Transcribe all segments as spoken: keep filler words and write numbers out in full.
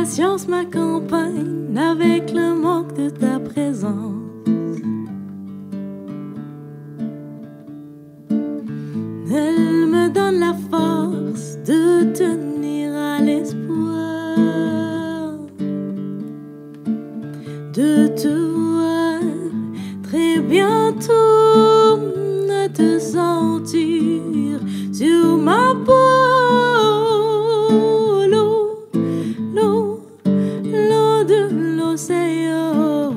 L'impatience m'accompagne avec le manque de ta présence. Elle me donne la force de tenir à l'espoir de te voir très bientôt, de te sentir sur ma peau. L'eau, l'eau, l'eau de l'océan.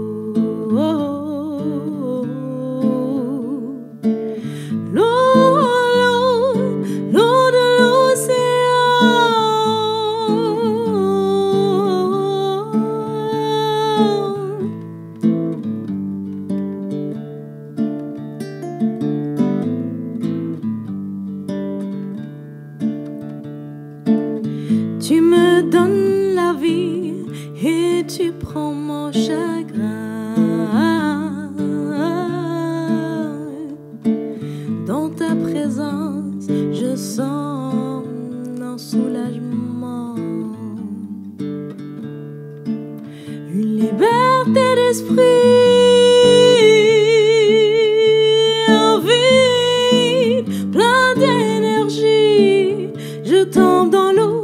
Tu me donnes la vie et tu prends mon chagrin. Dans ta présence, je sens un soulagement, une liberté d'esprit, un vide plein d'énergie. Je tombe dans l'eau,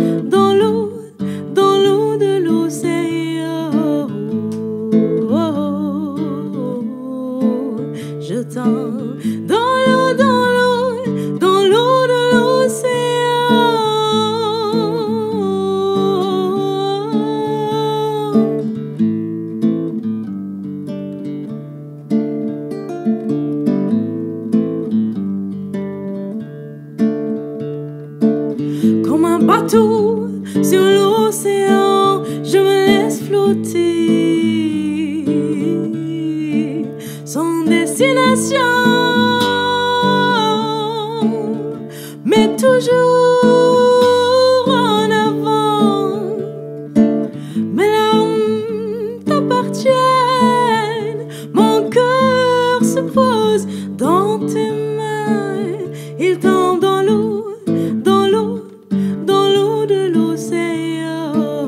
je tombe dans l'eau, dans l'eau, dans l'eau de l'océan. Comme un bateau sur l'océan, je me laisse flotter sans destination, mais toujours en avant. Mes larmes t'appartiennent, mon cœur se pose dans tes mains. Il tombe dans l'eau, dans l'eau, dans l'eau de l'océan.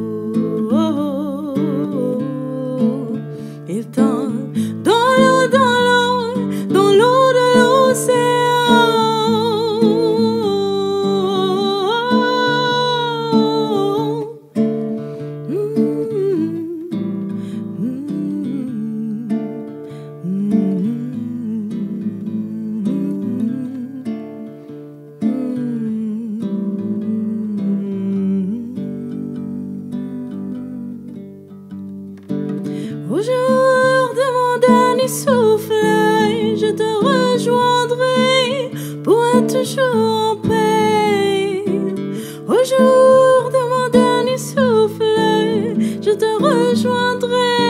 Il tombe dans l'eau, dans l'eau, dans l'eau de l'océan. Mm -hmm. Au jour de mon dernier souffle, je te rejoindrai pour être toujours en paix. Au jour de mon dernier souffle, je te rejoindrai.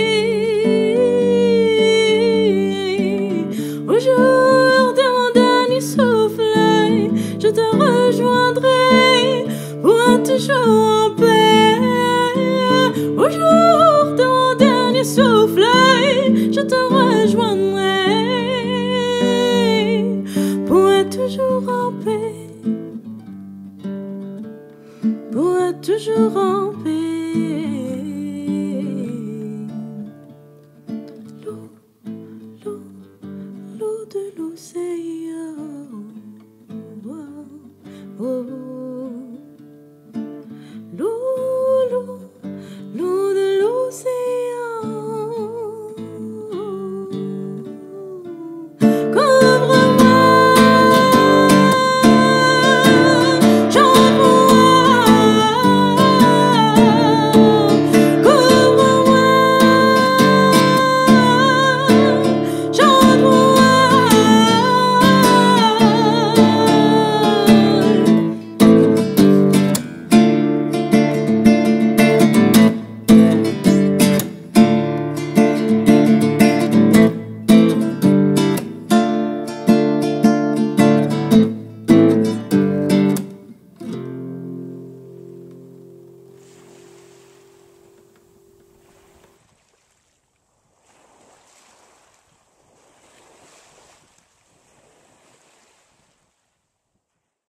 Au jour de mon dernier souffle, je te rejoindrai pour être toujours en paix. Au jour de mon dernier souffle, je te rejoindrai pour être toujours en paix, pour être toujours en paix.